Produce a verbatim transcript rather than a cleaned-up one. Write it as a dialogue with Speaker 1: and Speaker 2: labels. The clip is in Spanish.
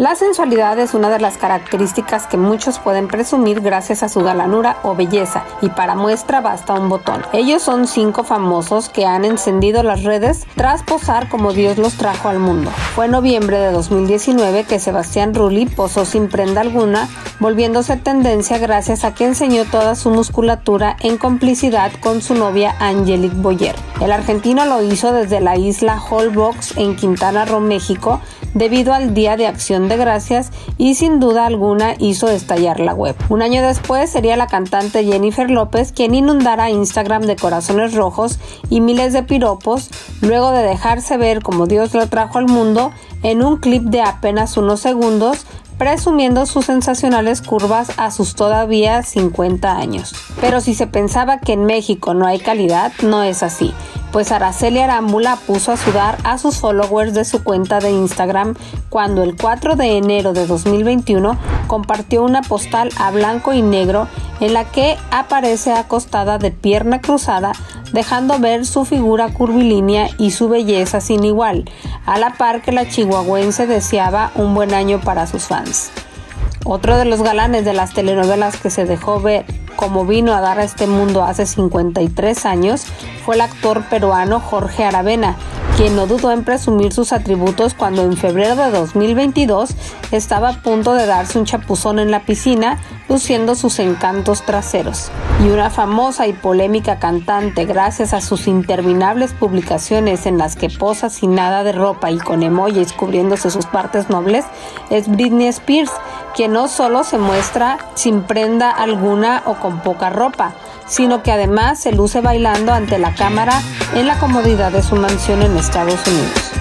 Speaker 1: La sensualidad es una de las características que muchos pueden presumir gracias a su galanura o belleza, y para muestra basta un botón. Ellos son cinco famosos que han encendido las redes tras posar como Dios los trajo al mundo. Fue en noviembre de dos mil diecinueve que Sebastián Rulli posó sin prenda alguna, volviéndose tendencia gracias a que enseñó toda su musculatura en complicidad con su novia Angelique Boyer. El argentino lo hizo desde la isla Holbox en Quintana Roo, México, debido al Día de Acción de Gracias, y sin duda alguna hizo estallar la web. Un año después sería la cantante Jennifer López quien inundara Instagram de corazones rojos y miles de piropos, luego de dejarse ver como Dios lo trajo al mundo en un clip de apenas unos segundos, presumiendo sus sensacionales curvas a sus todavía cincuenta años. Pero si se pensaba que en México no hay calidad, no es así, pues Araceli Arámbula puso a sudar a sus followers de su cuenta de Instagram cuando el cuatro de enero de dos mil veintiuno compartió una postal a blanco y negro en la que aparece acostada de pierna cruzada, dejando ver su figura curvilínea y su belleza sin igual, a la par que la chihuahuense deseaba un buen año para sus fans. Otro de los galanes de las telenovelas que se dejó ver como vino a dar a este mundo hace cincuenta y tres años fue el actor peruano Jorge Aravena, quien no dudó en presumir sus atributos cuando en febrero de dos mil veintidós estaba a punto de darse un chapuzón en la piscina, luciendo sus encantos traseros. Y una famosa y polémica cantante, gracias a sus interminables publicaciones en las que posa sin nada de ropa y con emojis cubriéndose sus partes nobles, es Britney Spears, quien no solo se muestra sin prenda alguna o con poca ropa, sino que además se luce bailando ante la cámara en la comodidad de su mansión en Estados Unidos.